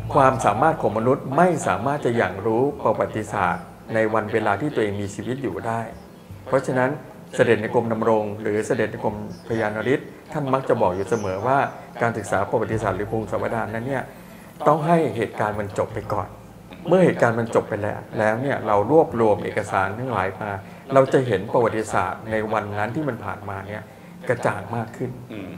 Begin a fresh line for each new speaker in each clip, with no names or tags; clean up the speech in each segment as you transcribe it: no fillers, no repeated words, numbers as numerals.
ความสามารถของมนุษย์ไม่สามารถจะอย่างรู้ประวัติศาสตร์ในวันเวลาที่ตัวเองมีชีวิตอยู่ได้เพราะฉะนั้นเสด็จในกรมดำรงหรือเสด็จในกรมพยานฤทธิ์ท่านมักจะบอกอยู่เสมอว่าการศึกษาประวัติศาสตร์หรือภูมิศาสตร์นั้นเนี่ยต้องให้เหตุการณ์มันจบไปก่อนเมื่อเหตุการณ์มันจบไปแล้วเนี่ยเรารวบรวมเอกสารทั้งหลายมาเราจะเห็นประวัติศาสตร์ในวันนั้นที่มันผ่านมาเนี่ยกระจ่างมากขึ้น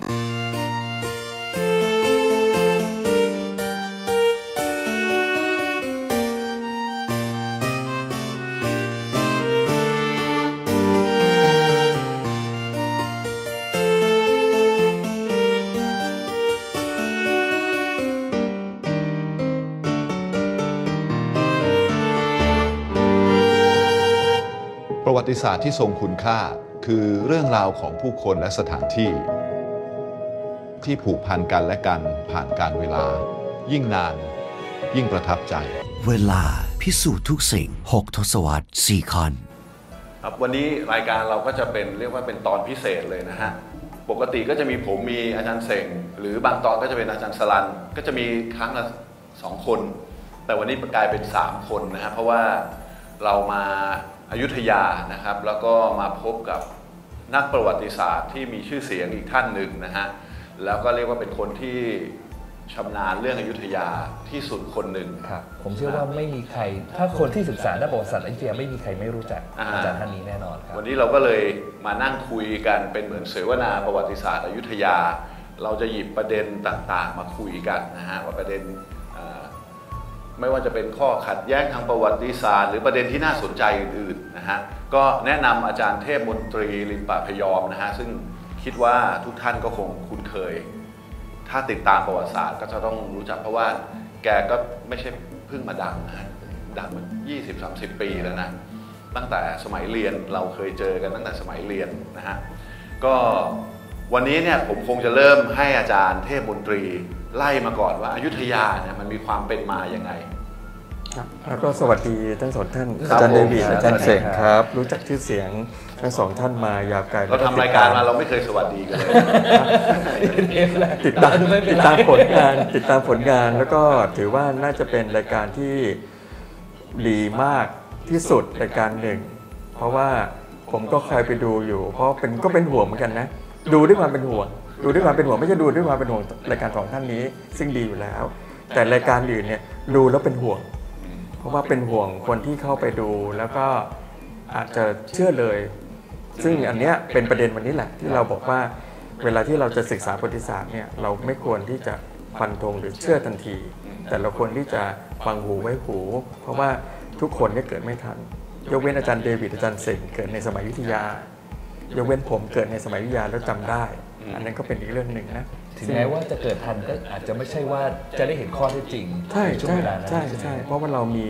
ประวัติศาสตร์ที่ทรงคุณค่าคือเรื่องราวของผู้คนและสถานที่ที่ผูกพันกันและกันผ่านการเวลายิ่งนานยิ่งประทับใจ
เวลาพิสูจน์ทุกสิ่ง6 ทศวรรษ4 ค่อน
ครับวันนี้รายการเราก็จะเป็นเรียกว่าเป็นตอนพิเศษเลยนะฮะปกติก็จะมีผมมีอาจารย์เสงหรือบางตอนก็จะเป็นอาจารย์สลันก็จะมีครั้งละ2 คนแต่วันนี้กลายเป็น3 คนนะฮะเพราะว่าเรามาอยุธยานะครับแล้วก็มาพบกับนักประวัติศาสตร์ที่มีชื่อเสียงอีกท่านหนึ่งนะฮะแล้วก็เรียกว่าเป็นคนที่ชำนาญเรื่องอยุธยาที่สุดคนหนึ่ง
ครับผมเชื่อว่าไม่มีใครถ้าคนที่ศึกษาด้านประวัติศาสตร์อยุธยาไม่มีใครไม่รู้จักอาจารย์ท่านนี้แน่นอนครับ
วันนี้เราก็เลยมานั่งคุยกันเป็นเหมือนเสวนาประวัติศาสตร์อยุธยาเราจะหยิบประเด็นต่างๆมาคุยกันนะฮะว่าประเด็นไม่ว่าจะเป็นข้อขัดแย้งทางประวัติศาสตร์หรือประเด็นที่น่าสนใจอื่นๆนะฮะก็แนะนำอาจารย์เทพมนตรีลิมปะพยอมนะฮะซึ่งคิดว่าทุกท่านก็คงคุ้นเคยถ้าติดตามประวัติศาสตร์ก็จะต้องรู้จักเพราะว่าแกก็ไม่ใช่เพิ่งมาดังนะดังมา 20-30 ปีแล้วนะตั้งแต่สมัยเรียนเราเคยเจอกันตั้งแต่สมัยเรียนนะฮะก็วันนี้เนี่ยผมคงจะเริ่มให้อาจารย์เทพมนตรีไล่มาก่อนว่าอยุธยาเนี่ยมันมีความเป็นมาอย่างไง
ครับแล้วก็สวัสดีทั้ง2 ท่านอาจารย์เดวิดอาจารย์เสกครับรู้จักชื่อเสียงทั้ง2 ท่านมายาวไกล
เราทำรายการมาเราไม่เคยสวัสดีกันเลย
ติดตามผลงานแล้วก็ถือว่าน่าจะเป็นรายการที่ดีมากที่สุดรายการหนึ่งเพราะว่าผมก็เคยไปดูอยู่เพราะก็เป็นห่วงเหมือนกันนะดูด้วยความเป็นห่วงไม่ใช่ดูด้วยความเป็นห่วงรายการ2 ท่านนี้ซึ่งดีอยู่แล้วแต่รายการอื่นเนี่ยดูแล้วเป็นห่วงเพราะว่าเป็นห่วงคนที่เข้าไปดูแล้วก็อาจจะเชื่อเลยซึ่งอันเนี้ยเป็นประเด็นวันนี้แหละที่เราบอกว่าเวลาที่เราจะศึกษาประวัติศาสตร์เนี่ยเราไม่ควรที่จะฟันธงหรือเชื่อทันทีแต่เราควรที่จะฟังหูไว้หูเพราะว่าทุกคนเนี่ยเกิดไม่ทันยกเว้นอาจารย์เดวิดอาจารย์เสงเกิดในสมัยอยุธยายกเว้นผมเกิดในสมัยอยุธยาแล้วจำได้อันนั้นก็เป็นอีกเรื่องหนึ่งนะ
ถึงแม้ว่าจะเกิดทันก็อาจจะไม่ใช่ว่าจะได้เห็นข้อเท็จจริงในช่วงเวลานั้น
ใช่เพราะว่าเรามี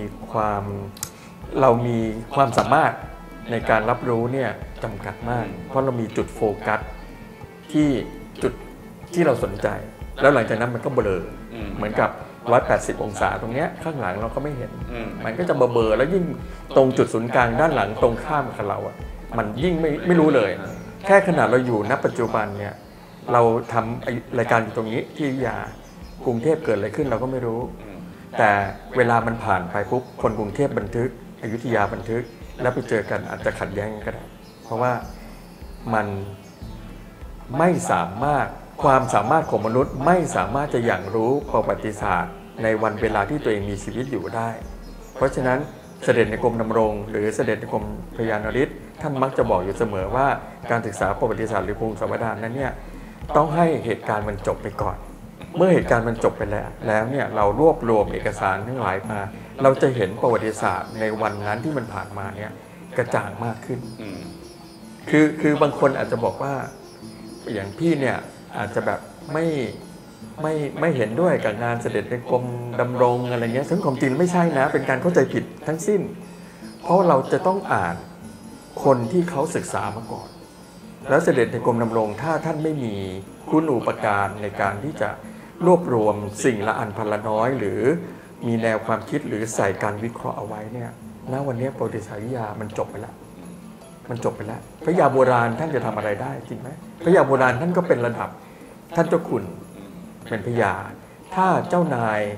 ความสามารถในการรับรู้เนี่ยจำกัดมากเพราะเรามีจุดโฟกัสที่จุดที่เราสนใจแล้วหลังจากนั้นมันก็เบลอเหมือนกับ180 องศาตรงเนี้ยข้างหลังเราก็ไม่เห็นมันก็จะเบลอแล้วยิ่งตรงจุดศูนย์กลางด้านหลังตรงข้ามกับเราอ่ะมันยิ่งไม่รู้เลยแค่ขนาดเราอยู่ณปัจจุบันเนี่ยเราทำรายการอยู่ตรงนี้ที่อยุธยากรุงเทพเกิดอะไรขึ้นเราก็ไม่รู้แต่เวลามันผ่านไปปุ๊บคนกรุงเทพบันทึกอยุธยาบันทึกแล้วไปเจอกันอาจจะขัดแย้งกันก็ได้เพราะว่ามันไม่สามารถความสามารถของมนุษย์ไม่สามารถจะอย่างรู้ประวัติศาสตร์ในวันเวลาที่ตัวเองมีชีวิตอยู่ได้เพราะฉะนั้นเสด็จในกรมดำรงหรือเสด็จในกรมพยานฤทธิ์ท่านมักจะบอกอยู่เสมอว่าการศึกษาประวัติศาสตร์หรือภูมิศาสตร์นั้นเนี่ยต้องให้เหตุการณ์มันจบไปก่อนเมื่อเหตุการณ์มันจบไปแล้วเนี่ยเรารวบรวมเอกสารทั้งหลายมาเราจะเห็นประวัติศาสตร์ในวันนั้นที่มันผ่านมาเนี่ยกระจ่างมากขึ้นคือบางคนอาจจะบอกว่าอย่างพี่เนี่ยอาจจะแบบไม่เห็นด้วยกับงานเสด็จในกรมดำรงอะไรเงี้ยซึ่งความจริงไม่ใช่นะเป็นการเข้าใจผิดทั้งสิ้นเพราะเราจะต้องอ่านคนที่เขาศึกษามาก่อนแล้วเสด็จในกรมดำรงถ้าท่านไม่มีคุณูปการในการที่จะรวบรวมสิ่งละอันพันละน้อยหรือมีแนวความคิดหรือใส่การวิเคราะห์เอาไว้เนี่ยณวันนี้ประวัติศาสตร์วิทยามันจบไปแล้วพระยาโบราณท่านจะทำอะไรได้จริงไหมพระยาโบราณท่านก็เป็นระดับท่านเจ้าคุณเป็นพระยาถ้าเจ้านาย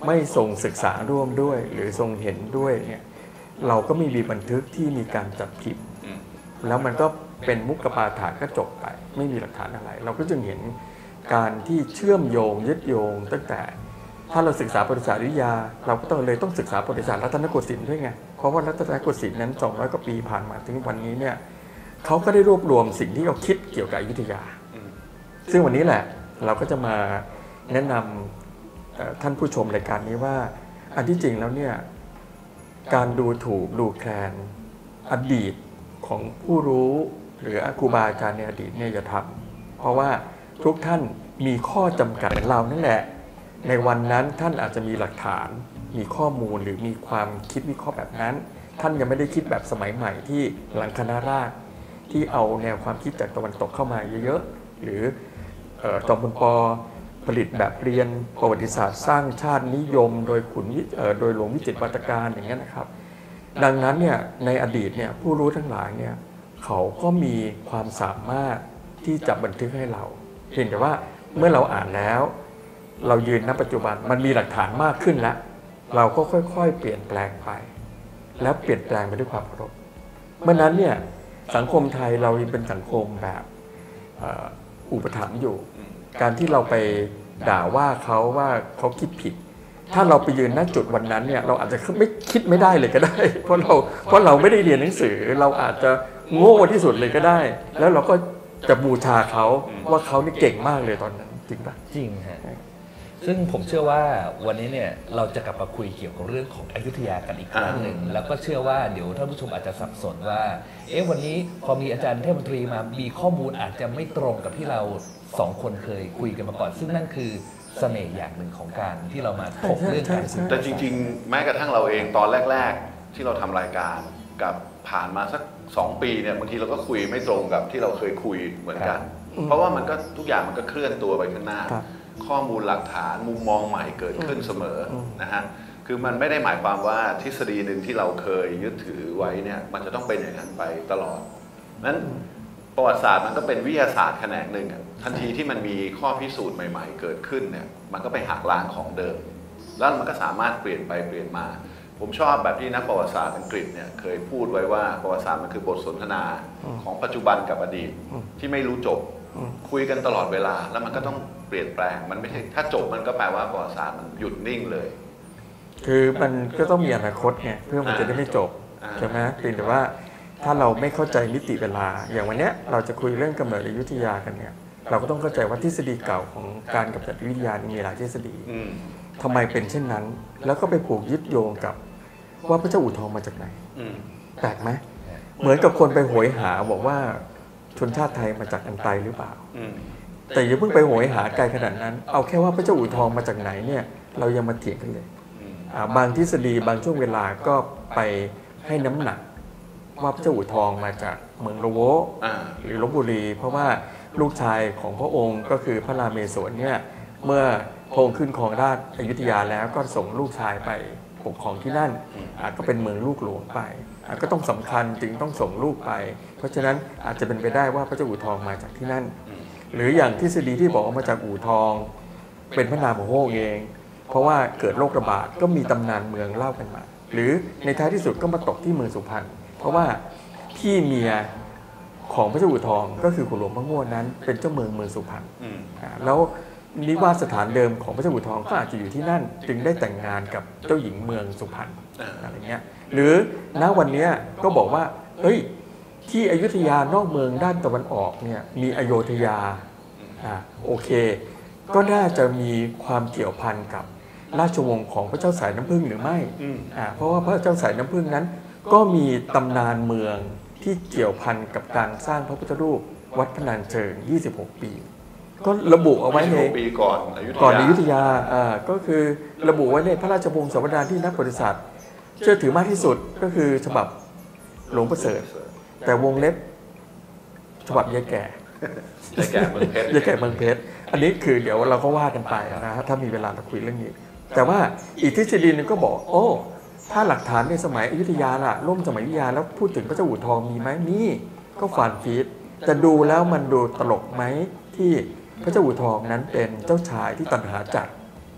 ไม่ทรงศึกษาร่วมด้วยหรือทรงเห็นด้วยเนี่ยเราก็ไม่มีบันทึกที่มีการจัดพิมพ์แล้วมันก็เป็นมุกปาฐานก็จบไปไม่มีหลักฐานอะไรเราก็จึงเห็นการที่เชื่อมโยงยึดโยงตั้งแต่ถ้าเราศึกษาประวัติศาสตร์วิทยาเราก็ต้องศึกษาประวัติศาสตร์รัตนโกสินทร์ด้วยไงเพราะว่ารัตนโกสินทร์นั้น200 กว่าปีผ่านมาถึงวันนี้เนี่ยเขาก็ได้รวบรวมสิ่งที่เขาคิดเกี่ยวกับอยุธยาซึ่งวันนี้แหละเราก็จะมาแนะนำท่านผู้ชมรายการนี้ว่าอันที่จริงแล้วเนี่ยการดูถูกดูแคลนอดีตของผู้รู้หรือครูบาอาจารย์ในอดีตเนี่ยอย่าทำเพราะว่าทุกท่านมีข้อจำกัดเรานั่นแหละในวันนั้นท่านอาจจะมีหลักฐานมีข้อมูลหรือมีความคิดวิเคราะห์แบบนั้นท่านยังไม่ได้คิดแบบสมัยใหม่ที่หลังคณะราษฎรที่เอาแนวความคิดจากตะวันตกเข้ามาเยอะๆหรือจอมพลป.ผลิตแบบเรียนประวัติศาสตร์สร้างชาตินิยมโดยโดยหลวงวิจิตรวัตการอย่างนี้นะครับดังนั้นเนี่ยในอดีตเนี่ยผู้รู้ทั้งหลายเนี่ยเขาก็มีความสามารถที่จะบันทึกให้เราเพียงแต่ว่าเมื่อเราอ่านแล้วเรายืนณปัจจุบันมันมีหลักฐานมากขึ้นแล้วเราก็ค่อยๆเปลี่ยนแปลงไปแล้วเปลี่ยนแปลงไปด้วยความเคารพเมื่อนั้นเนี่ยสังคมไทยเราเป็นสังคมแบบอุปถัมภ์อยู่การที่เราไปด่าว่าเขาคิดผิดถ้าเราไปยืนณจุดวันนั้นเนี่ยเราอาจจะไม่คิดไม่ได้เลยก็ได้เพราะเราไม่ได้เรียนหนังสือเราอาจจะโง่ที่สุดเลยก็ได้แล้วเราก็จะบูชาเขาว่าเขานี่เก่งมากเลยตอนนั้นจริงปะ
จริงฮะซึ่งผมเชื่อว่าวันนี้เนี่ยเราจะกลับมาคุยเกี่ยวกับเรื่องของอยุธยากันอีกครั้งหนึ่งแล้วก็เชื่อว่าเดี๋ยวท่านผู้ชมอาจจะสับสนว่าวันนี้พอมีอาจารย์เทพมนตรีมามีข้อมูลอาจจะไม่ตรงกับที่เรา2 คนเคยคุยกันมาก่อนซึ่งนั่นคือเสน่ห์อย่างหนึ่งของการที่เรามาถกเรื่องการศึกษา
แต่จริงๆแม้กระทั่งเราเองตอนแรกๆที่เราทำรายการกับผ่านมาสัก2 ปีเนี่ยบางทีเราก็คุยไม่ตรงกับที่เราเคยคุยเหมือนกันเพราะว่ามันก็ทุกอย่างมันก็เคลื่อนตัวไปข้างหน้าข้อมูลหลักฐานมุมมองใหม่เกิดขึ้นเสมอนะฮะคือมันไม่ได้หมายความว่าทฤษฎีหนึ่งที่เราเคยยึดถือไว้เนี่ยมันจะต้องเป็นอย่างนั้นไปตลอดนั้นประวัติศาสตร์มันก็เป็นวิทยาศาสตร์แขนงหนึ่งทันทีที่มันมีข้อพิสูจน์ใหม่ๆเกิดขึ้นเนี่ยมันก็ไปหักล้างของเดิมแล้วมันก็สามารถเปลี่ยนไปเปลี่ยนมาผมชอบแบบที่นักประวัติศาสตร์อังกฤษเนี่ยเคยพูดไว้ว่าประวัติศาสตร์มันคือบทสนทนาของปัจจุบันกับอดีตที่ไม่รู้จบคุยกันตลอดเวลาแล้วมันก็ต้องเปลี่ยนแปลงมันไม่ใช่ถ้าจบมันก็แปลว่าประวัติศาสตร์มันหยุดนิ่งเลย
คือมันก็ต้องมีอนาคตไงเพื่อมันจะได้ไม่จบใช่ไหมเพียงแต่ว่าถ้าเราไม่เข้าใจมิติเวลาอย่างวันนี้เราจะคุยเรื่องกำเนิดอยุธยากันเนี่ยเราก็ต้องเข้าใจว่าทฤษฎีเก่าของการกำจัดวิทยามีหลายทฤษฎีทำไมเป็นเช่นนั้นแล้วก็ไปผูกยึดโยงกับว่าพระเจ้าอู่ทองมาจากไหนแปลกไหมเหมือนกับคนไปโหยหาบอกว่าชนชาติไทยมาจากอันไตหรือเปล่าแต่อย่าเพิ่งไปโหยหาไกลขนาดนั้นเอาแค่ว่าพระเจ้าอู่ทองมาจากไหนเนี่ยเรายังมาเถียงกันเลยบางทฤษฎีบางช่วงเวลาก็ไปให้น้ำหนักว่าพระเจ้าอู่ทองมาจากเมืองละโวหรือลพบุรีเพราะว่าลูกชายของพระองค์ก็คือพระราเมศวรเนี่ยเมื่อพระองค์ขึ้นครองราชย์อยุธยาแล้วก็ส่งลูกชายไปปกครองที่นั่นก็เป็นเมืองลูกหลวงไปก็ต้องสำคัญจึงต้องส่งลูกไปเพราะฉะนั้นอาจจะเป็นไปได้ว่าพระเจ้าอู่ทองมาจากที่นั่นหรืออย่างทฤษฎีที่บอกว่ามาจากอู่ทองเป็นพระนามของพระองค์เองเพราะว่าเกิดโรคระบาดก็มีตำนานเมืองเล่ากันมาหรือในท้ายที่สุดก็มาตกที่เมืองสุพรรณเพราะว่าพี่เมียของพระเจ้าอู่ทองก็คือขุนหลวงพระง่วนนั้นเป็นเจ้าเมืองสุพรรณแล้วนิวาสสถานเดิมของพระเจ้าอู่ทองก็อาจจะอยู่ที่นั่นจึงได้แต่งงานกับเจ้าหญิงเมืองสุพรรณอะไรเงี้ยหรือณวันนี้ก็บอกว่าที่อยุธยานอกเมืองด้านตะวันออกเนี่ยมีอโยธยาโอเคก็น่าจะมีความเกี่ยวพันกับราชวงศ์ของพระเจ้าสายน้ำผึ้งหรือไม่เพราะว่าพระเจ้าสายน้ำผึ้งนั้นก็มีตำนานเมืองที่เกี่ยวพันกับการสร้างพระพุทธรูปวัดพนัญเชิง26 ปีก็ระบุเอาไว้ใน
ปีก่อน
อยุธยาก็คือระบุไว้ในพระราชวงศ์สวดานที่นักประวัติศาสตร์เชื่อถือมากที่สุดก็คือฉบับหลวงประเสริฐแต่วงเล็บฉบับยายแก่
เมืองเพชร
ยายแก่เมืองเพชรอันนี้คือเดี๋ยวเราก็ว่ากันไปนะถ้ามีเวลาเราคุยเรื่องนี้แต่ว่าอีกทฤษฎีนึงก็บอกถ้าหลักฐานในสมัยอยุธยาล่ะล่มสมัยอยุธยาแล้วพูดถึงพระเจ้าอู่ทองมีไหมนี่ก็ฟานฟีดจะดูแล้วมันดูตลกไหมที่พระเจ้าอู่ทองนั้นเป็นเจ้าชายที่ตัณหาจัด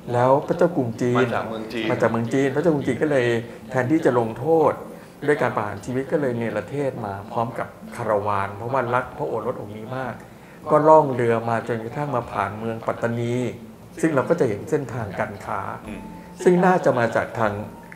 แล้วพระเจ้ากรุงจีน
มาจากเมืองจีน
พระเจ้ากรุงจีนก็เลยแทนที่จะลงโทษด้วยการประหารชีวิตก็เลยเนรเทศมาพร้อมกับคาราวานเพราะว่ารักพระโอรสองค์นี้มาก ก็ล่องเรือมาจนกระทั่งมาผ่านเมืองปัตตานี ซึ่งเราก็จะเห็นเส้นทางการค้า ซึ่งน่าจะมาจากทาง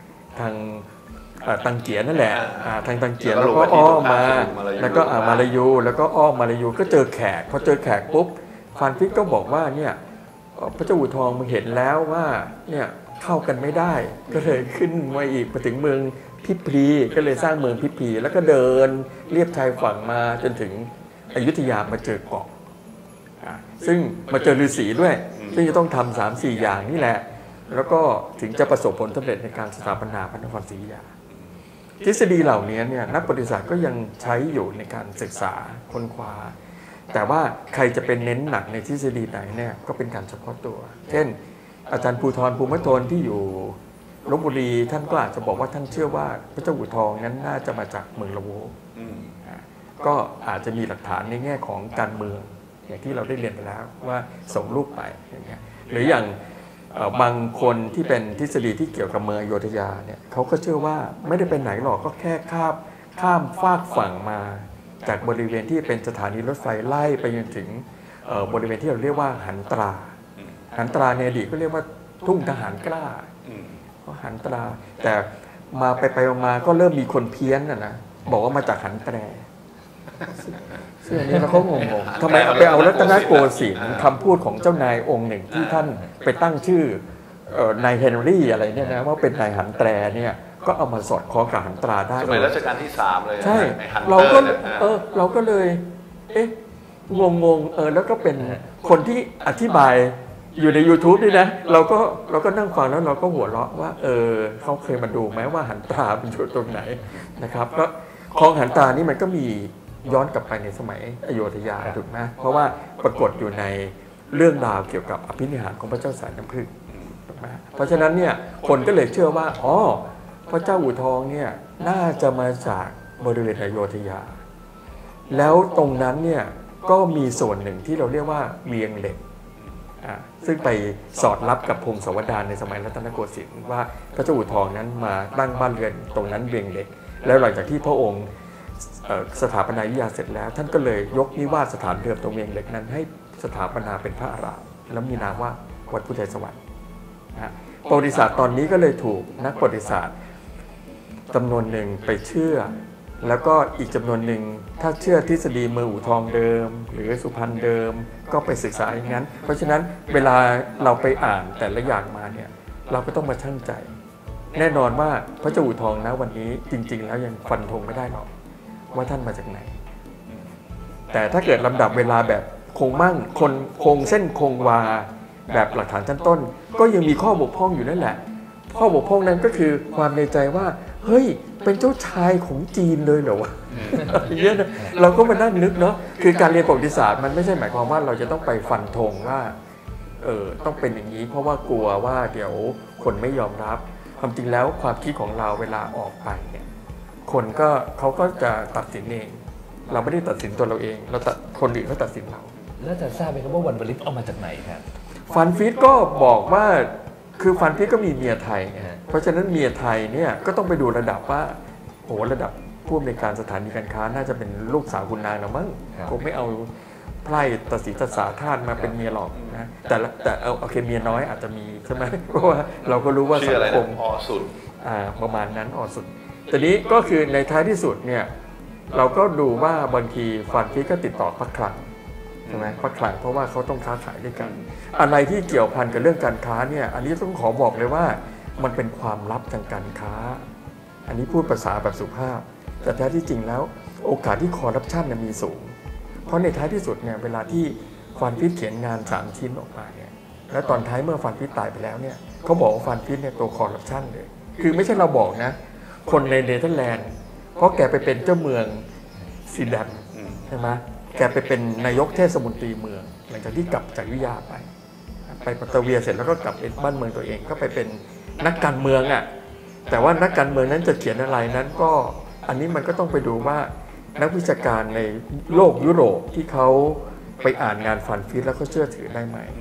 ตังเกียนั่นแหละทางตังเกียแล้วก็อ้อมมาแล้วก็มาลายูแล้วก็อ้อมมาลายูก็เจอแขกพอเจอแขกปุ๊บฟานฟิกก็บอกว่าเนี่ยพระเจ้าอู่ทองมึงเห็นแล้วว่าเนี่ยเข้ากันไม่ได้ก็เลยขึ้นมาอีกมาถึงเมืองพิพรีก็เลยสร้างเมืองพิพรีแล้วก็เดินเลียบชายฝั่งมาจนถึงอยุธยามาเจอเกาะซึ่งมาเจอฤาษีด้วยซึ่งจะต้องทำ3-4 อย่างนี่แหละแล้วก็ถึงจะประสบผลสำเร็จในการสถาปนาพระนครศรีอยุธยาทฤษฎีเหล่านี้เนี่ยนักประวัติศาสตร์ก็ยังใช้อยู่ในการศึกษาค้นคว้าแต่ว่าใครจะเป็นเน้นหนักในทฤษฎีไหนเนี่ยก็เป็นการเฉพาะตัวเช่นอาจารย์ภูธรภูมิทนที่อยู่ลพบุรีท่านก็อาจจะบอกว่าท่านเชื่อว่าพระเจ้าอู่ทองนั้นน่าจะมาจากเมืองละโวก็อาจจะมีหลักฐานในแง่ของการเมืองอย่างที่เราได้เรียนไปแล้วว่าส่งลูกไปอย่างเงี้ยหรืออย่างบางคนที่เป็นทฤษฎีที่เกี่ยวกับเมืองอโยธยาเนี่ยเขาก็เชื่อว่าไม่ได้ไปไหนหรอกก็แค่ข้ามฟากฝั่งมาจากบริเวณที่เป็นสถานีรถไฟไล่ไปจนถึงบริเวณที่เราเรียกว่าหันตราในอดีตก็เรียกว่าทุ่งทหารกล้าเพราะหันตราแต่มาไปมาก็เริ่มมีคนเพี้ยนนะบอกว่ามาจากหันแตรซึ่งอันนี้เราก็งงๆทำไมไปเอารัตนโกสินทร์คำพูดของเจ้านายองค์หนึ่งที่ท่านไปตั้งชื่อนายเฮนรี่อะไรเนี่ยนะว่าเป็นนายหันแตรเนี่ยก็เอามาสอดคล้องกับหันตราได้
สมัยรัชกาลที่3เลย
ใช่เราก็เลยงงแล้วก็เป็นคนที่อธิบายอยู่ใน YouTube นี่นะเราก็นั่งฟังแล้วเราก็หัวเราะว่าเขาเคยมาดูไหมว่าหันตราเป็นอยู่ตรงไหนนะครับก็คลองหันตรานี่มันก็มีย้อนกลับไปในสมัยอโยธยาถูกไหมเพราะว่าปรากฏอยู่ในเรื่องราวเกี่ยวกับอภินิหารของพระเจ้าสายน้ำผึ้งถูกไหมเพราะฉะนั้นเนี่ยคนก็เลยเชื่อว่าพระเจ้าอู่ทองเนี่ยน่าจะมาจากบริเวณอโยธยาแล้วตรงนั้นเนี่ยก็มีส่วนหนึ่งที่เราเรียกว่าเวียงเหล็กซึ่งไปสอดรับกับพงศาวดารในสมัยรัตนโกสินทร์ว่าพระเจ้าอู่ทองนั้นมาตั้งบ้านเรือนตรงนั้นเวียงเหล็กแล้วหลังจากที่พระองค์สถาปนาอยุธยาเสร็จแล้วท่านก็เลยยกนิวาสสถานเดิมตรงเวียงเหล็กนั้นให้สถาปนาเป็นพระอารามแล้วมีนามว่าวัดพุทธไทยสวรรค์ประวัติศาสตร์ตอนนี้ก็เลยถูกนักประวัติศาสตร์จำนวนหนึ่งไปเชื่อแล้วก็อีกจำนวนหนึ่งถ้าเชื่อทฤษฎีเมืองอู่ทองเดิมหรือสุพรรณเดิมก็ไปศึกษาอย่างนั้นเพราะฉะนั้นเวลาเราไปอ่านแต่ละอย่างมาเนี่ยเราก็ต้องมาชั่งใจแน่นอนว่าพระเจ้าอู่ทองนะวันนี้จริงๆแล้วยังฟันธงไม่ได้หรอกว่าท่านมาจากไหนแต่ถ้าเกิดลำดับเวลาแบบคงมั่งคงเส้นคงวาแบบหลักฐานชั้นต้นก็ยังมีข้อบกพร่องอยู่นั่นแหละข้อบกพร่องนั้นก็คือความในใจว่าเฮ้ยเป็นเจ้าชายของจีนเลยเหรอวะอย่างเงี้ยนะเราก็มานั่งนึกเนาะคือการเรียนประวัติศาสตร์มันไม่ใช่หมายความว่าเราจะต้องไปฟันธงว่าต้องเป็นอย่างนี้เพราะว่ากลัวว่าเดี๋ยวคนไม่ยอมรับความจริงแล้วความคิดของเราเวลาออกไปเนี่ยคนก็เขาก็จะตัดสินเองเราไม่ได้ตัดสินตัวเราเองเราตัดคนอื่นเขาตัดสินเรา
แล้วจะทราบไหมครับว่าวันวลิตเอามาจากไหนครับ
ฟันฟิตก็บอกว่าคือฟันฟิตก็มีเมียไทยเพราะฉะนั้นเมียไทยเนี่ยก็ต้องไปดูระดับว่าโอ้ระดับผู้อำนวยการสถานีการค้าน่าจะเป็นลูกสาวคุณนางนะมั้งคงไม่เอาไพร่ตศรีตสาธาตุมาเป็นเมียหรอกนะแต่โอเคเมียน้อยอาจจะมีใช่ไหมเพราะว่าเราก็รู้ว่าสังคม
สุด
ประมาณนั้นสุดแต่นี้ก็คือในท้ายที่สุดเนี่ยเราก็ดูว่าบางทีฟันฟิตก็ติดต่อพระคลังใช่ไหมพระคลังเพราะว่าเขาต้องค้าขายด้วยกันอะไรที่เกี่ยวพันกับเรื่องการค้าเนี่ยอันนี้ต้องขอบอกเลยว่ามันเป็นความลับทางการค้าอันนี้พูดภาษาแบบสุภาพแต่แท้ที่จริงแล้วโอกาสที่คอร์รัปชันมีสูงเพราะในท้ายที่สุดเนี่ยเวลาที่ฟันฟิตเขียนงาน3ชิ้นออกมาเนี่ยแล้วตอนท้ายเมื่อฟันฟิตตายไปแล้วเนี่ยเขาบอกว่าฟันฟิตเนี่ยตัวคอร์รัปชันเลยคือไม่ใช่เราบอกนะคนในเนเธอร์แลนด์เพราะแกไปเป็นเจ้าเมืองซีแดมใช่ไหมแกไปเป็นนายกเทศมนตรีเมืองหลังจากที่กลับจากวิทยาไปปัตตาเวียเสร็จแล้วก็กลับเป็นบ้านเมืองตัวเองก็ไปเป็นนักการเมืองแต่ว่านักการเมืองนั้นจะเขียนอะไรนั้นก็อันนี้มันก็ต้องไปดูว่านักวิชาการในโลกยุโรปที่เขาไปอ่านงานฟันฟิตแล้วเขาเชื่อถือได้ไหม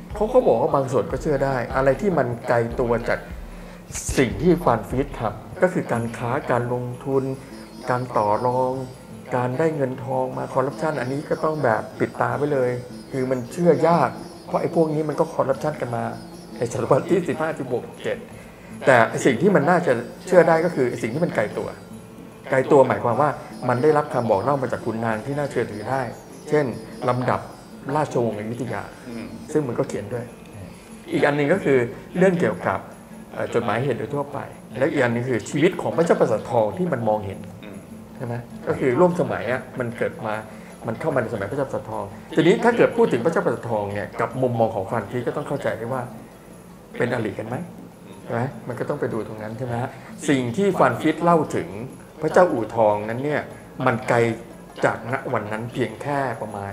เขาบอกว่าบางส่วนก็เชื่อได้อะไรที่มันไกลตัวจากสิ่งที่ฟานฟีดทำก็คือการค้าการลงทุนการต่อรองการได้เงินทองมาคอร์รัปชันอันนี้ก็ต้องแบบปิดตาไว้เลยคือมันเชื่อยากเพราะไอ้พวกนี้มันก็คอร์รัปชันกันมาในศตวรรษที่15 16 17แต่สิ่งที่มันน่าจะเชื่อได้ก็คือสิ่งที่มันไกลตัวหมายความว่ามันได้รับคำบอกเล่ามาจากขุนนางที่น่าเชื่อถือได้เช่นลำดับราชวงศ์อยุธยาซึ่งมันก็เขียนด้วยอีกอันหนึ่งก็คือเรื่องเกี่ยวกับจดหมายเหตุโดยทั่วไปและอีกอันนึงคือชีวิตของพระเจ้าประสาททองที่มันมองเห็นใช่ไหมก็คือร่วมสมัยมันเกิดมามันเข้ามาในสมัยพระเจ้าประสาททองทีนี้ถ้าเกิดพูดถึงพระเจ้าประสาททองเนี่ยกับมุมมองของฟานฟีก็ต้องเข้าใจได้ว่าเป็นอริกันไหมใช่ไหมมันก็ต้องไปดูตรงนั้นใช่ไหมฮะสิ่งที่ฟานฟีเล่าถึงพระเจ้าอู่ทองนั้นเนี่ยมันไกลจากณวันนั้นเพียงแค่ประมาณ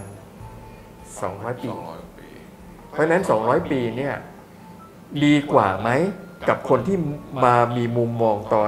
200 ปีเพราะฉะนั้น200 ปีเนี่ยดีกว่าไหมกับคนที่มามีมุมมองตอน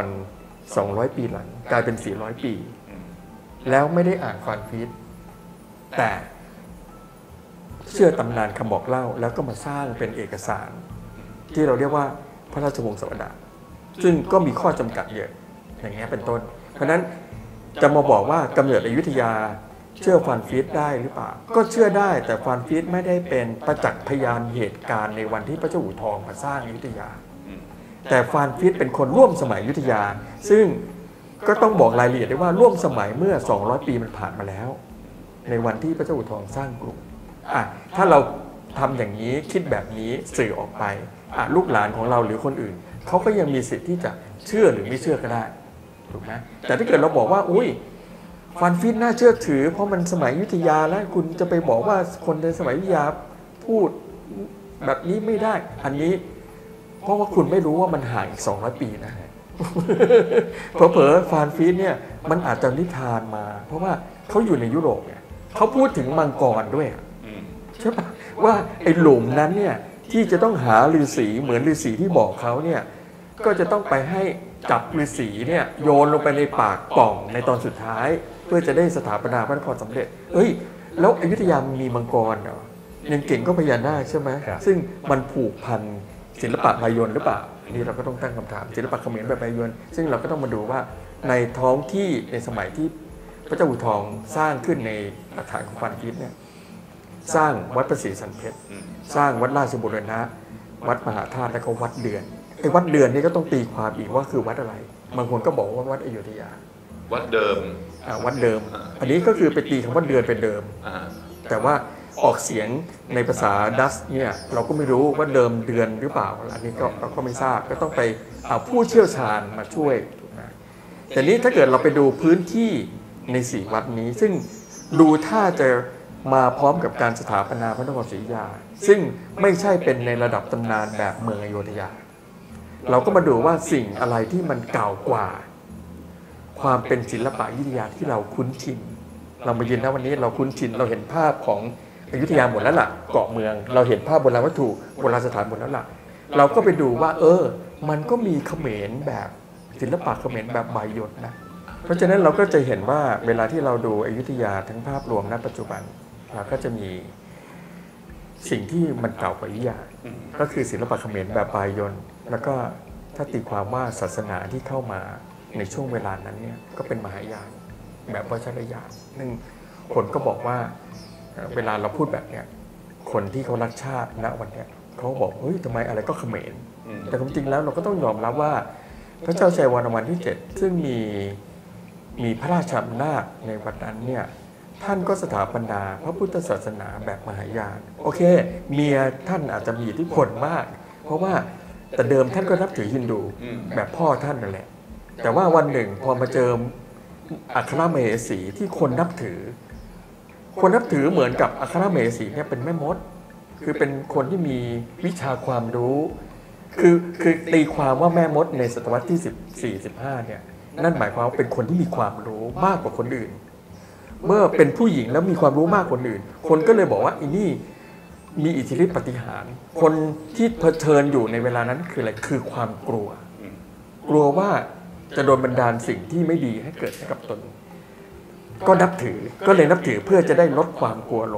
200 ปีหลังกลายเป็น400 ปีแล้วไม่ได้อ่านฟานฟีดแต่เชื่อตำนานคำบอกเล่าแล้วก็มาสร้างเป็นเอกสารที่เราเรียกว่าพระราชวงศ์สวดาซึ่งก็มีข้อจำกัดเยอะอย่างเงี้ยเป็นต้นเพราะฉะนั้นจะมาบอกว่ากำเนิดอยุธยาเชื่อฟานฟีดได้หรือเปล่าก็เชื่อได้แต่ฟานฟีดไม่ได้เป็นประจักษ์พยานเหตุการณ์ในวันที่พระเจ้าอู่ทองมาสร้างอยุธยาแต่ฟานฟีดเป็นคนร่วมสมัยอยุธยาซึ่งก็ต้องบอกรายละเอียดได้ว่าร่วมสมัยเมื่อ200 ปีมันผ่านมาแล้วในวันที่พระเจ้าอู่ทองสร้างกรุงถ้าเราทำอย่างนี้คิดแบบนี้สื่อออกไปลูกหลานของเราหรือคนอื่นเขาก็ยังมีสิทธิ์ที่จะเชื่อหรือไม่เชื่อก็ได้ถูกไหมแต่ถ้าเกิดเราบอกว่าอุ้ยฟานฟีดน่าเชื่อถือเพราะมันสมัยอยุธยาแล้วคุณจะไปบอกว่าคนในสมัยอยุธยาพูดแบบนี้ไม่ได้อันนี้เพราะว่าคุณไม่รู้ว่ามันห่างอีก200 ปีนะเผลอๆฟานฟีดเนี่ยมันอาจจะนิทานมาเพราะว่าเขาอยู่ในยุโรปเนี่ยเขาพูดถึงมังกรด้วยใช่ปะว่าไอ้หลุมนั้นเนี่ยที่จะต้องหาฤาษีเหมือนฤาษีที่บอกเขาเนี่ยก็จะต้องไปให้จับฤาษีเนี่ยโยนลงไปในปากป่องในตอนสุดท้ายเพื่อจะได้สถาปนาพระนครสำเร็จแล้วอยุธยามีมังกรเหรอยังเก่งก็พญานาคใช่ไหมซึ่งมันผูกพันศิลปะบายนหรือเปล่านี่เราก็ต้องตั้งคำถามศิลปะเขมรแบบบายนซึ่งเราก็ต้องมาดูว่าในท้องที่ในสมัยที่พระเจ้าอู่ทองสร้างขึ้นในหลักฐานของฟานฟีดเนี่ยสร้างวัดพระศรีสันเพชรสร้างวัดราชบุรณะวัดมหาธาตุและก็วัดเดือนไอ้วัดเดือนนี่ก็ต้องตีความอีกว่าคือวัดอะไรบางคนก็บอกว่าวัดอยุธยา
วัดเดิม
วัดเดิมอันนี้ก็คือไปตีคำว่าเดือนเป็นเดิมแต่ว่าออกเสียงในภาษาดัชเนี่ยเราก็ไม่รู้ว่าเดิมเดือนหรือเปล่าอันนี้เราก็ไม่ทราบก็ต้องไปเอาผู้เชี่ยวชาญมาช่วยถูกไหมแต่นี้ถ้าเกิดเราไปดูพื้นที่ใน4 วัดนี้ซึ่งดูท่าจะมาพร้อมกับการสถาปนาพระนครศรีอยุธยาซึ่งไม่ใช่เป็นในระดับตำนานแบบเมืองอโยธยาเราก็มาดูว่าสิ่งอะไรที่มันเก่ากว่าความเป็นศิลปะอยุธยาที่เราคุ้นชินเรามายืนณวันนี้เราคุ้นชินเราเห็นภาพของอยุธยาหมดแล้วล่ะเกาะเมืองเราเห็นภาพโบราณวัตถุโบราณสถานหมดแล้วล่ะเราก็ไปดูว่ามันก็มีเขมรแบบศิลปะเขมรแบบบายนนะเพราะฉะนั้นเราก็จะเห็นว่าเวลาที่เราดูอยุธยาทั้งภาพรวมณปัจจุบันเราก็จะมีสิ่งที่มันเก่ากว่าอยุธยาก็คือศิลปะเขมรแบบบายนแล้วก็ถ้าตีความว่าศาสนาที่เข้ามาในช่วงเวลานั้นเนี่ยก็เป็นมหายานแบบวัชรยานซึ่งคนก็บอกว่าเวลาเราพูดแบบเนี้ยคนที่เขารักชาติณวันเนี้ยเขาบอกเฮ้ยทำไมอะไรก็เขมรแต่ความจริงแล้วเราก็ต้องยอมรับว่าพระเจ้าชัยวรมันที่ 7ซึ่งมีพระราชอำนาจในวันนั้นเนี่ยท่านก็สถาปนาพระพุทธศาสนาแบบมหายานโอเคเมียท่านอาจจะมีอิทธิพลมากเพราะว่าแต่เดิมท่านก็นับถือฮินดูแบบพ่อท่านนั่นแหละแต่ว่าวันหนึ่งพอมาเจออัครมเหสีที่คนนับถือเหมือนกับอัครมเหสีเนี่ยเป็นแม่มดคือเป็นคนที่มีวิชาความรู้คือตีความว่าแม่มดในศตวรรษที่14-15เนี่ยนั่นหมายความว่าเป็นคนที่มีความรู้มากกว่าคนอื่นเมื่อเป็นผู้หญิงแล้วมีความรู้มากกว่าคนอื่นคนก็เลยบอกว่าอีนี่มีอิทธิฤทธิปาฏิหาริย์คนที่เผชิญอยู่ในเวลานั้นคืออะไรคือความกลัวว่าจะโดนบันดาลสิ่งที่ไม่ดีให้เกิดกับตนก็นับถือเพื่อจะได้ลดความกลัวลง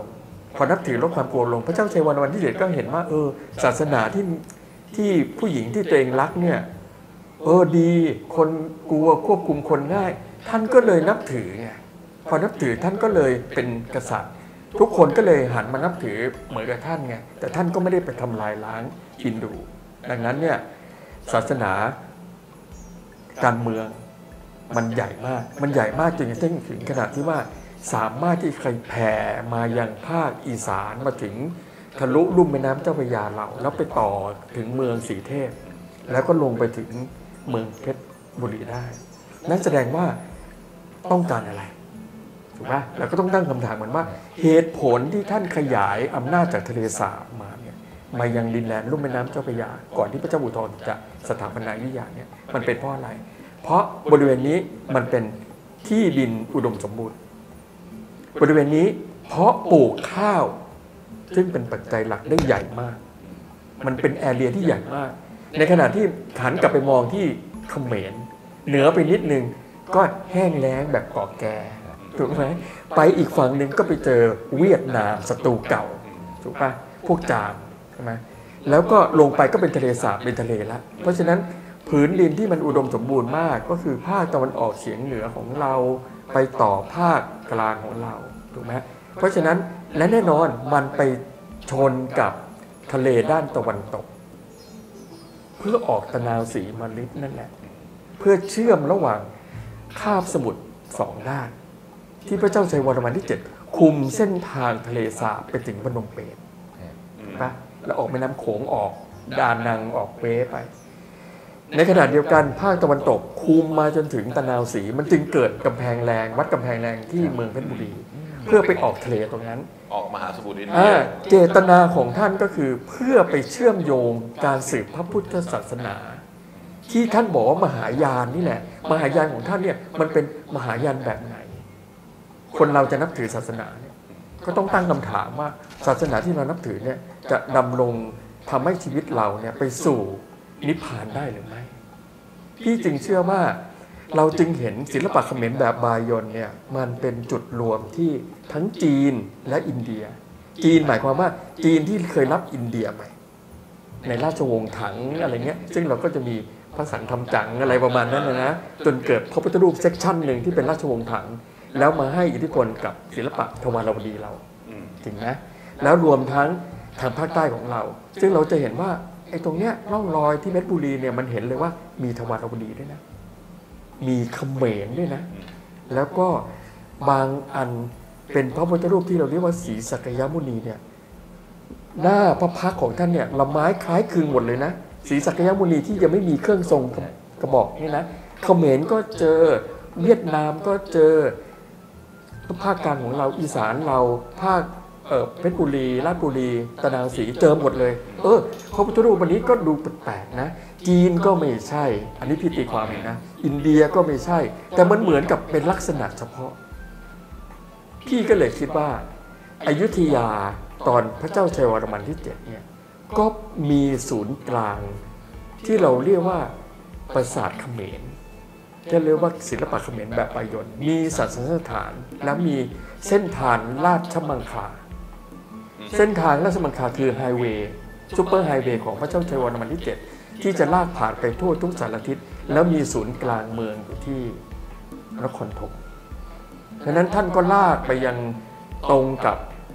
พอนับถือลดความกลัวลงพระเจ้าชัยวรมันที่ 7ก็เห็นว่าศาสนาที่ผู้หญิงที่ตัวเองรักเนี่ยดีคนกลัวควบคุมคนง่ายท่านก็เลยนับถือไงพอนับถือท่านก็เลยเป็นกษัตริย์ทุกคนก็เลยหันมานับถือเหมือนกับท่านไงแต่ท่านก็ไม่ได้ไปทำลายล้างฮินดูดังนั้นเนี่ยศาสนาการเมืองมันใหญ่มากจนกระทั่งถึงขนาดที่ว่าสามารถที่เคยแผ่มายังภาคอีสานมาถึงทะลุลุ่มแม่น้ำเจ้าพระยาเราแล้วไปต่อถึงเมืองสีเทพแล้วก็ลงไปถึงเมืองเพชรบุรีได้นั่นแสดงว่าต้องการอะไรถูกไหมแล้วก็ต้องตั้งคำถามเหมือนว่าเหตุผลที่ท่านขยายอำนาจจากทะเลสาบมาเนี่ยมายังดินแดนลุ่มแม่น้ำเจ้าพระยาก่อนที่พระเจ้าอุทธรจะสถาปนาอยุธยาเนี่ยมันเป็นเพราะอะไรเพราะบริเวณนี้มันเป็นที่ดินอุดมสมบูรณ์บริเวณนี้เพราะปลูกข้าวซึ่งเป็นปัจจัยหลักได้ใหญ่มากมันเป็นแอเรียที่ใหญ่มากในขณะที่หันกลับไปมองที่เขมรเหนือไปนิดนึงก็แห้งแล้งแบบก่อแก่ถูกไหมไปอีกฝั่งหนึ่งก็ไปเจอเวียดนามศัตรูเก่าถูกป่ะพวกจามใช่ไหมแล้วก็ลงไปก็เป็นทะเลสาบเป็นทะเลละเพราะฉะนั้นผืนดินที่มันอุดมสมบูรณ์มากก็คือภาคตะวันออกเฉียงเหนือของเราไปต่อภาคกลางของเราถูกไหมเพราะฉะนั้นและแน่นอนมันไปชนกับทะเลด้านตะวันตกเพื่อออกตะนาวสีมาลิดนั่นแหละเพื่อเชื่อมระหว่างคาบสมุทรสองด้านที่พระเจ้าชัยวรมันที่ 7คุมเส้นทางทะเลสาบไปถึงพนมเปญปะแล้วออกแม่น้ำโขงออกดานังออกเว้ไปในขณะเดียวกันภาคตะวันตกคุมมาจนถึงตะนาวสีมันจึงเกิดกำแพงแรงวัดกำแพงแรงที่เมืองเพชรบุรีเพื่อไปออกทะเลตรงนั้น
ออกมหาสมุทรอินเดีย
เจตนาของท่านก็คือเพื่อไปเชื่อมโยงการสืบพระพุทธศาสนาที่ท่านบอกว่ามหายานนี่แหละมหายานของท่านเนี่ยมันเป็นมหายานแบบไหนคนเราจะนับถือศาสนาเนี่ยก็ต้องตั้งคำถามว่าศาสนาที่เรานับถือเนี่ยจะดำรงทำให้ชีวิตเราเนี่ยไปสู่นิพพานได้หรือไม่พี่จึงเชื่อว่าเราจึงเห็นศิลปะเขมรแบบบายอนเนี่ยมันเป็นจุดรวมที่ทั้งจีนและอินเดียจีนหมายความว่าจีนที่เคยรับอินเดียใหม่ในราชวงศ์ถังอะไรเงี้ยซึ่งเราก็จะมีพระสังฆำจั๋งอะไรประมาณนั้นนะจนเกิดพระพุทธรูปเซกชันหนึ่งที่เป็นราชวงศ์ถังแล้วมาให้อิทธิพลกับศิลปะทวารวดีเราจริงไหมแล้วรวมทั้งทางภาคใต้ของเราซึ่งเราจะเห็นว่าไอ้ตรงเนี้ยร่องรอยที่เพชรบุรีเนี่ยมันเห็นเลยว่ามีทวารวดีด้วยนะมีเขมรด้วยนะแล้วก็บางอันเป็นพระพุทธรูปที่เราเรียกว่าศรีสักยมุนีเนี่ยหน้าพระพักตร์ของท่านเนี่ยละไม้คล้ายคลึงหมดเลยนะศรีสักยมุนีที่ยังไม่มีเครื่องทรงกระบอกนี่นะเขมรก็เจอเวียดนามก็เจอภาคกลางของเราอีสานเราภาคเพชรบุรีราชบุรีตะนาวศรีเจอหมดเลยพระพุทธรูปวันนี้ก็ดูแปลกๆนะจีนก็ไม่ใช่อันนี้พี่ตีความเองนะอินเดียก็ไม่ใช่แต่มันเหมือนกับเป็นลักษณะเฉพาะพี่ก็เลยคิดว่าอยุธยาตอนพระเจ้าชัยวรมันที่ 7เนี่ยก็มีศูนย์กลางที่เราเรียกว่าปราสาทเขมรจะเรียกว่าศิลปะเขมรแบบบายอนมีศาสนสถานและมีเส้นทางราชมังคลาเส้นทางราชมังคลาคือไฮเวย์ซูเปอร์ไฮเวย์ของพระเจ้าชัยวรมันที่ 7ที่จะลากผ่านไปทั่วทุกสารทิศแล้วมีศูนย์กลางเมืองอยู่ที่นครธมดังนั้นท่านก็ลากไปยังตรงกับ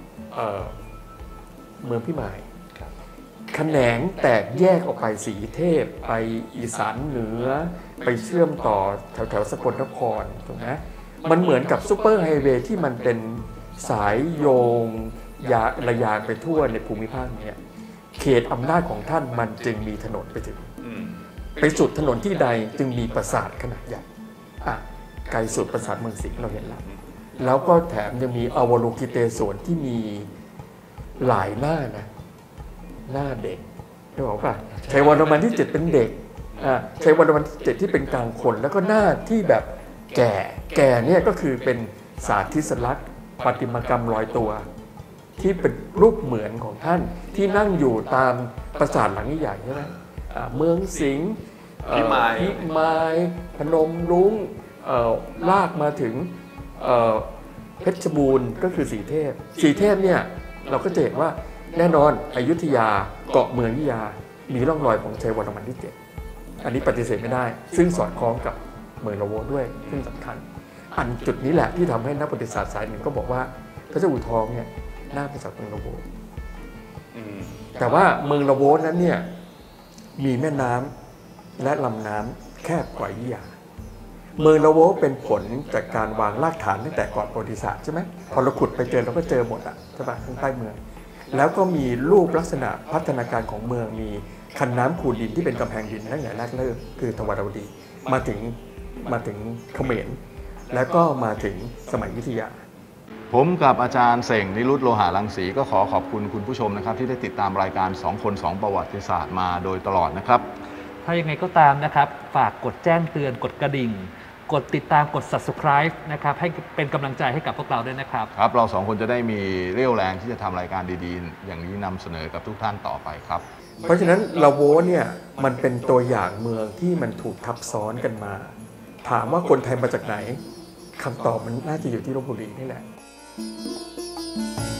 เมืองพิมายแขนงแตกแยกออกไปสีเทพไปอีสานเหนือไปเชื่อมต่อแถวสกลนครถูกไหมมันเหมือนกับซูเปอร์ไฮเวย์ที่มันเป็นสายโยงระยางไปทั่วในภูมิภาคนี้เขตอำนาจของท่านมันจึงมีถนนไปถึงไปสุดถนนที่ใดจึงมีปราสาทขนาดใหญ่ไกลสุดปราสาทเมืองสิงห์เราเห็นแล้วก็แถมยังมีอวโลกิเตศวรที่มีหลายหน้านะหน้าเด็กได้บอกป่ะชัยวรมันที่ 7เป็นเด็กชัยวรมันที่ 7ที่เป็นกลางคนแล้วก็หน้าที่แบบแก่เนี่ยก็คือเป็นสาธิสลักษณ์ประติมากรรมลอยตัวที่เป็นรูปเหมือนของท่านที่นั่งอยู่ตามปราสาทหลังใหญ่ใช่ไหมเมืองสิงห์พิมายพนมรุ้งลากมาถึงเพชรบูรณ์ก็คือสีเทพเนี่ยเราก็จะเห็นว่าแน่นอนอยุธยาเกาะเมืองอยุธยามีร่องรอยของชัยวรมันที่ 7อันนี้ปฏิเสธไม่ได้ซึ่งสอดคล้องกับเมืองละโวด้วยซึ่งสำคัญอันจุดนี้แหละที่ทำให้นักประวัติศาสตร์สายหนึ่งก็บอกว่าพระเจ้าอู่ทองเนี่ยน่าเป็นจากเมืองละโวแต่ว่าเมืองละโวนั้นเนี่ยมีแม่น้ำและลำน้ำแคบกว่าอยุธยาเมืองละโวเป็นผลจากการวางรากฐานตั้งแต่ก่อนประวัติศาสตร์ใช่ไหมพอเราขุดไปเจอเราก็เจอหมดอ่ะใช่ป่ะข้างใต้เมืองแล้วก็มีรูปลักษณะพัฒนาการของเมืองมีคันน้ำคูดินที่เป็นกำแพงดินตั้งแต่แรกเริ่มคือทวารวดีมาถึงเขมรแล้วก็มาถึงสมัยอยุธยา
ผมกับอาจารย์เสงนิรุตโลหะรังสีก็ขอบคุณคุณผู้ชมนะครับที่ได้ติดตามรายการ2คน2ประวัติศาสตร์มาโดยตลอดนะครับ
ถ้ายังไงก็ตามนะครับฝากกดแจ้งเตือนกดกระดิ่งกดติดตามกด subscribe นะครับให้เป็นกำลังใจให้กับพวกเราด้วยนะครับ
ครับเรา2คนจะได้มีเรี่ยวแรงที่จะทำรายการดีๆอย่างนี้นำเสนอกับทุกท่านต่อไปครับ
เพราะฉะนั้นละโวเนี่ยมันเป็นตัวอย่างเมืองที่มันถูกทับซ้อนกันมาถามว่าคนไทยมาจากไหนคำตอบมันน่าจะอยู่ที่ลพบุรีนี่แหละ